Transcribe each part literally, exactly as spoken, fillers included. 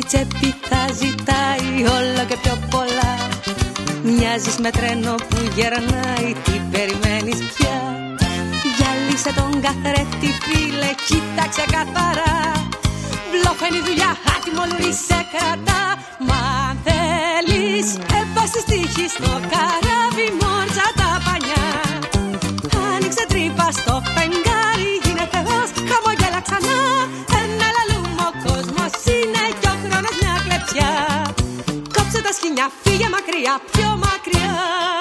τσέπη θα ζητάει όλο και πιο πολλά. Μοιάζεις με τρένο που γερνάει, τι περιμένεις πια? Γυάλισε τον καθρέφτη φίλε, κοίταξε καθαρά. Μπλόφα είναι η δουλειά, άτιμο λουρί σε κρατά. Μα αν θέλεις, έβασες τύχη στο καράβι, μόρτσα τα πανιά. Άνοιξε τρύπα στο φεγγάρι, γίνε θεός, χαμογέλα ξανά. Ένα λαλούμο κόσμος είναι κι ο χρόνος μια κλεψιά. Κόψε τα σκοινιά, φύγε μακριά, πιο μακριά.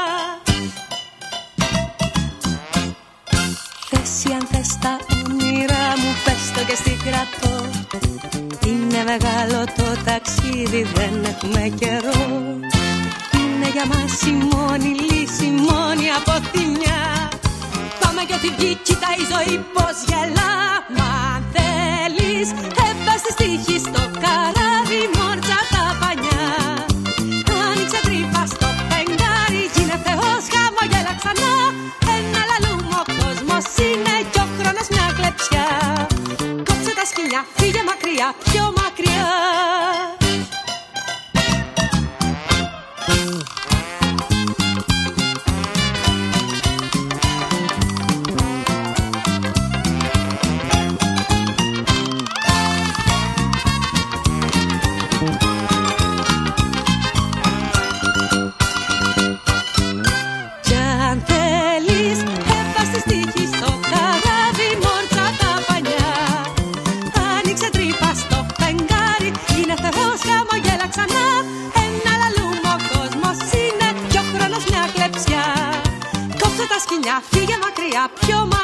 Θες αν θες τα όνειρά μου, πες το και στην κρατώ. Είναι μεγάλο το ταξίδι, δεν έχουμε καιρό. Είναι για μας η μόνη λύση, μόνη αποθυμιά. Πάμε κι ό,τι βγει, κοίτα η ζωή πως γελά. Μα αν θέλεις, έβασες τύχη στο καράβι, μόρτσα τα πανιά. Άνοιξε τρύπα στο φεγγάρι, γίνε θεός, χαμογέλα ξανά. Ένα λαλούμο κόσμος είναι κι ο χρόνος μια κλεψιά. Κόψε τα σκοινιά, φύγε μακριά, πιο μακριά. Φύγε μακριά, πιο μακριά.